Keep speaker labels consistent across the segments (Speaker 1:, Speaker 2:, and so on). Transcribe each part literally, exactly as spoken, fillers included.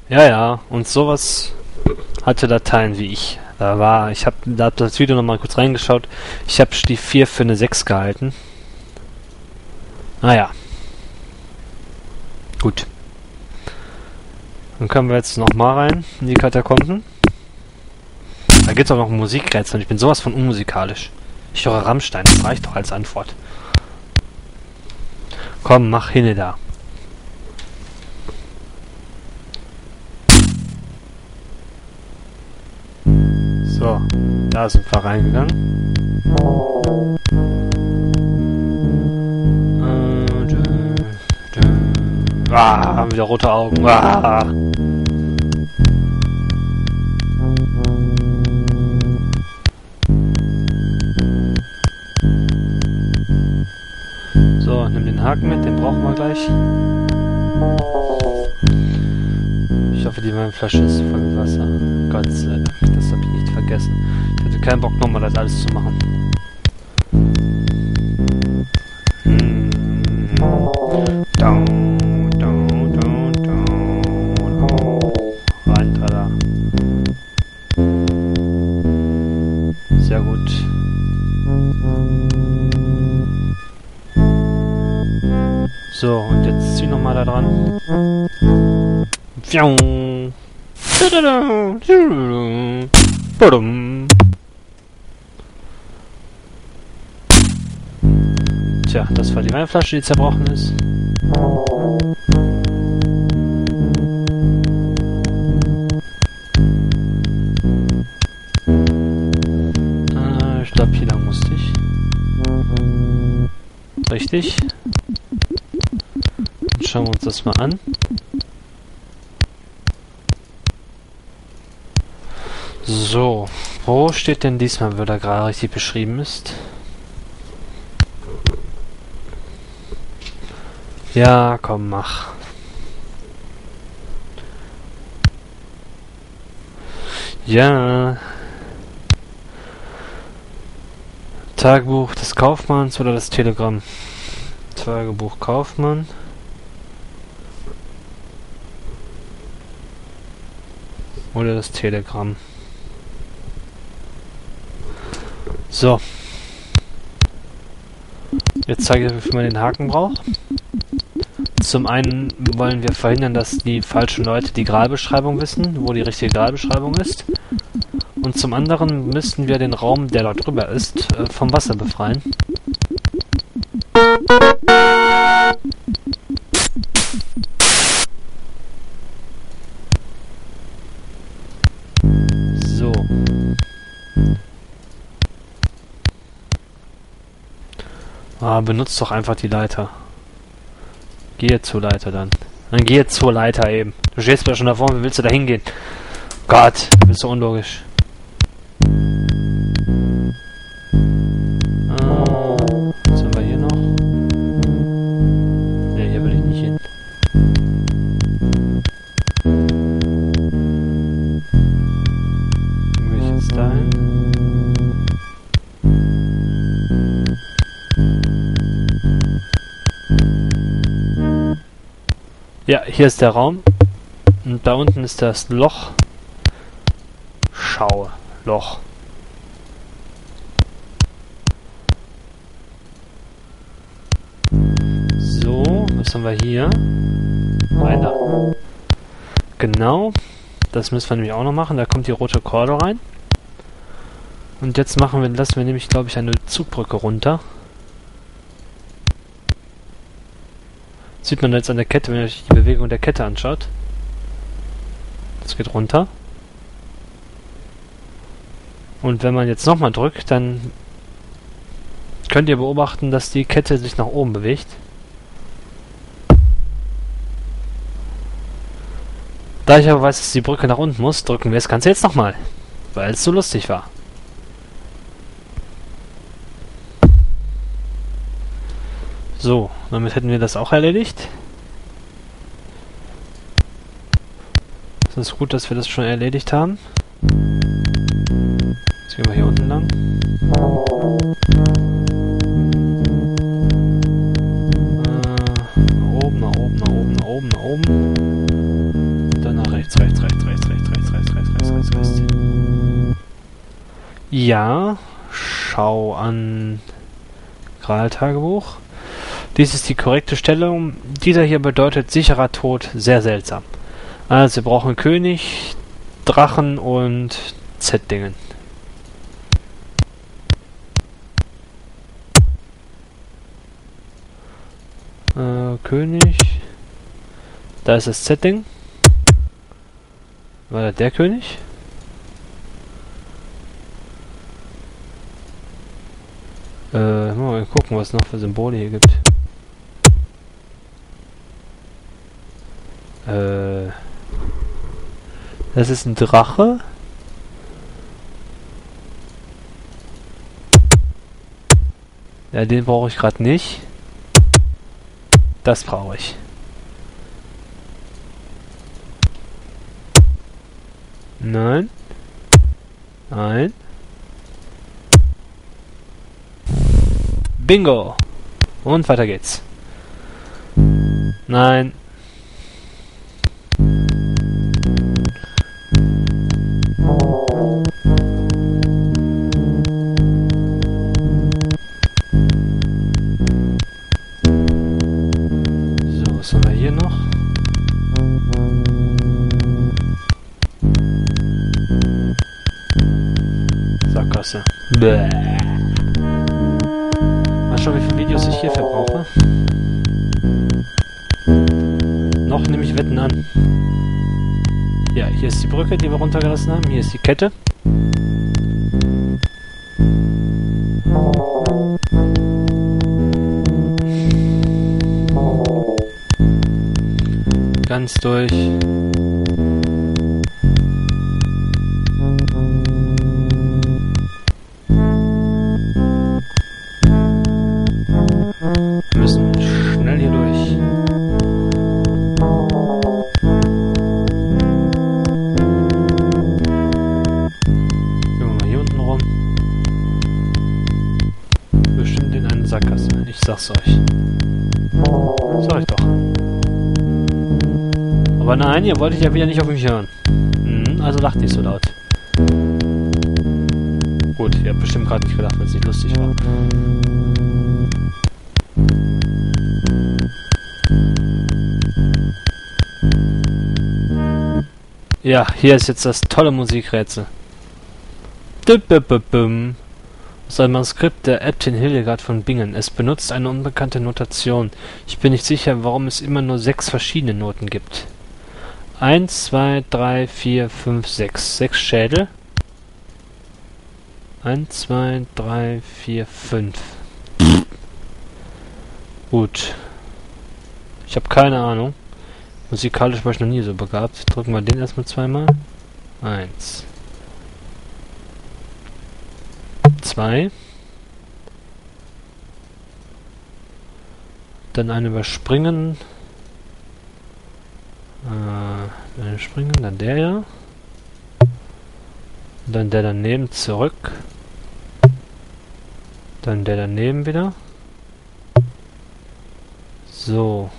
Speaker 1: Ja, ja, und sowas hatte Dateien wie ich. Da war, ich habe da hab das Video nochmal kurz reingeschaut. Ich habe die vier für eine sechs gehalten. Naja. Gut. Dann können wir jetzt nochmal rein in die Katakomben. Da gibt's auch noch ein Musikrätsel und ich bin sowas von unmusikalisch. Ich höre Rammstein, das reicht doch als Antwort. Komm, mach hin da. So, da sind wir reingegangen. Ah, haben wieder rote Augen. Ah. So, nimm den Haken mit, den brauchen wir gleich. Ich hoffe, die Weinflasche ist voll mit Wasser. Gott sei Dank, das habe ich nicht vergessen. Ich hatte keinen Bock, nochmal das alles zu machen. Hm. Down, down, down, down. Rein, tada. Sehr gut. So, und jetzt zieh nochmal da dran. Tja, das war die Weinflasche, die zerbrochen ist. Ah, ich glaube, hier lang musste ich. Richtig. Dann schauen wir uns das mal an. So, wo steht denn diesmal, wo da gerade richtig beschrieben ist? Ja, komm, mach. Ja. Tagebuch des Kaufmanns oder das Telegramm? Tagebuch Kaufmann. Oder das Telegramm. So. Jetzt zeige ich euch, wie man den Haken braucht. Zum einen wollen wir verhindern, dass die falschen Leute die Gralbeschreibung wissen, wo die richtige Gralbeschreibung ist. Und zum anderen müssen wir den Raum, der dort drüber ist, vom Wasser befreien. So. Ah, benutzt doch einfach die Leiter. Gehe zur Leiter dann. Dann gehe zur Leiter eben. Du stehst mir schon davor, wie willst du da hingehen? Gott, du bist so unlogisch. Ah, was haben wir hier noch? Ne, hier will ich nicht hin. Dann will ich jetzt dahin. Ja, hier ist der Raum. Und da unten ist das Loch. Schau, Loch. So, was haben wir hier? Einer. Genau. Das müssen wir nämlich auch noch machen. Da kommt die rote Korde rein. Und jetzt machen wir, lassen wir nämlich, glaube ich, eine Zugbrücke runter. Sieht man jetzt an der Kette, wenn ihr euch die Bewegung der Kette anschaut. Das geht runter. Und wenn man jetzt nochmal drückt, dann könnt ihr beobachten, dass die Kette sich nach oben bewegt. Da ich aber weiß, dass die Brücke nach unten muss, drücken wir das Ganze jetzt nochmal, weil es so lustig war. So, damit hätten wir das auch erledigt. Es ist gut, dass wir das schon erledigt haben. Jetzt gehen wir hier unten lang. Äh, nach oben, nach oben, nach oben, nach oben, nach oben. Und dann nach rechts, rechts. Ja, schau an Graal-Tagebuch. Dies ist die korrekte Stellung. Dieser hier bedeutet sicherer Tod, sehr seltsam. Also wir brauchen König, Drachen und Z-Dingen. Äh, König. Da ist das Z-Ding. War das der König? Äh, mal gucken, was es noch für Symbole hier gibt. Äh, das ist ein Drache. Ja, den brauche ich gerade nicht. Das brauche ich. Nein. Nein. Bingo! Und weiter geht's. Nein. So, was haben wir hier noch? Sackgasse. Bäh. Mal schauen, wie viele Videos ich hierfür brauche. Noch nehme ich Wetten an. Ja, hier ist die Brücke, die wir runtergelassen haben. Hier ist die Kette. Ganz durch. Wir müssen schnell hier durch. Gehen wir mal hier unten rum. Bestimmt in eine Sackgasse. Ich sag's euch. Sag ich doch. Aber nein, ihr wolltet ja wieder nicht auf mich hören. Hm, also lacht nicht so laut. Gut, ihr habt bestimmt gerade nicht gelacht, weil es nicht lustig war. Ja, hier ist jetzt das tolle Musikrätsel. Aus einem Manuskript der Äbtin Hildegard von Bingen. Es benutzt eine unbekannte Notation. Ich bin nicht sicher, warum es immer nur sechs verschiedene Noten gibt. Eins, zwei, drei, vier, fünf, sechs. Sechs Schädel. Eins, zwei, drei, vier, fünf. Gut. Ich habe keine Ahnung. Musikalisch war ich noch nie so begabt. Drücken wir den erstmal zweimal. Eins. Zwei. Dann einen überspringen. Äh, einen springen, dann der ja. Dann der daneben zurück. Dann der daneben wieder. So.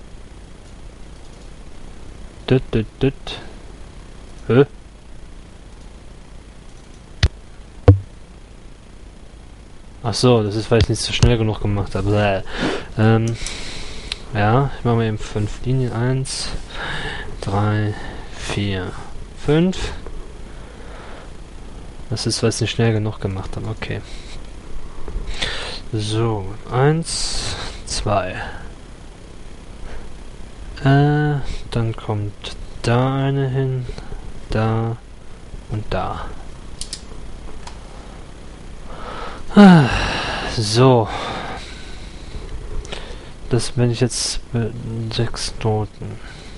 Speaker 1: Düt, düt, düt. Hä? Ach so, das ist, weil ich nicht so schnell genug gemacht habe. Bäh. Ähm, ja, ich mache mal eben fünf Linien. Eins, drei, vier, fünf. Das ist, weil ich nicht schnell genug gemacht habe. Okay. So, eins, zwei. Äh, dann kommt da eine hin, da und da. Ah, so. Das bin ich jetzt mit sechs Noten.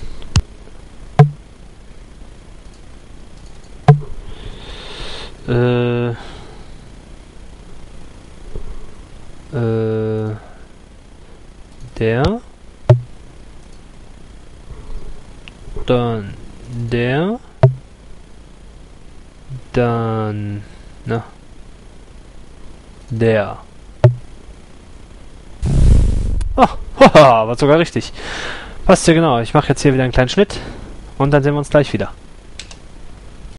Speaker 1: Äh. Äh. Der. Dann der. Dann. Na. Der. Oh, haha, war sogar richtig. Passt ja genau. Ich mache jetzt hier wieder einen kleinen Schnitt und dann sehen wir uns gleich wieder.